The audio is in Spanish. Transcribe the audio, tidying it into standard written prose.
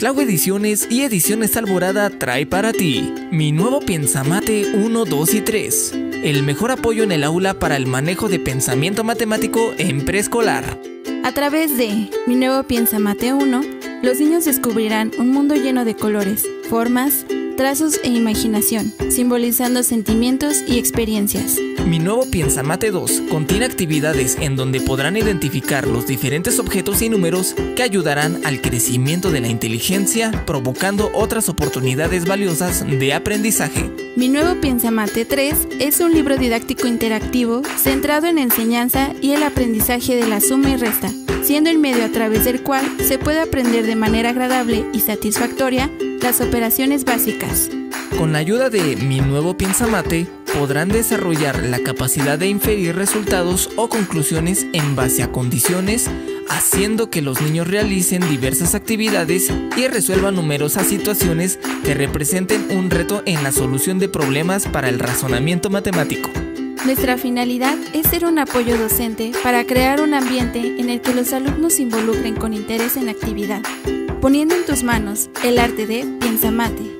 Tlago Ediciones y Ediciones Alborada trae para ti Mi Nuevo Piensamate 1, 2 y 3, el mejor apoyo en el aula para el manejo de pensamiento matemático en preescolar. A través de Mi Nuevo Piensamate 1, los niños descubrirán un mundo lleno de colores, formas, trazos e imaginación, simbolizando sentimientos y experiencias. Mi Nuevo Piensamate 2 contiene actividades en donde podrán identificar los diferentes objetos y números que ayudarán al crecimiento de la inteligencia, provocando otras oportunidades valiosas de aprendizaje. Mi Nuevo Piensamate 3 es un libro didáctico interactivo centrado en la enseñanza y el aprendizaje de la suma y resta, siendo el medio a través del cual se puede aprender de manera agradable y satisfactoria las operaciones básicas. Con la ayuda de Mi Nuevo Piensamate, podrán desarrollar la capacidad de inferir resultados o conclusiones en base a condiciones, haciendo que los niños realicen diversas actividades y resuelvan numerosas situaciones que representen un reto en la solución de problemas para el razonamiento matemático. Nuestra finalidad es ser un apoyo docente para crear un ambiente en el que los alumnos se involucren con interés en la actividad, poniendo en tus manos el arte de Piensamate.